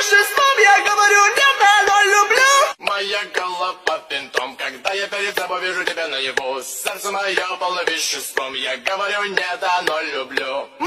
веществом, я говорю, нет, оно люблю. Моя голова винтом, когда я перед собой вижу тебя наяву. Сердце мое полно веществом, я говорю, нет, оно люблю.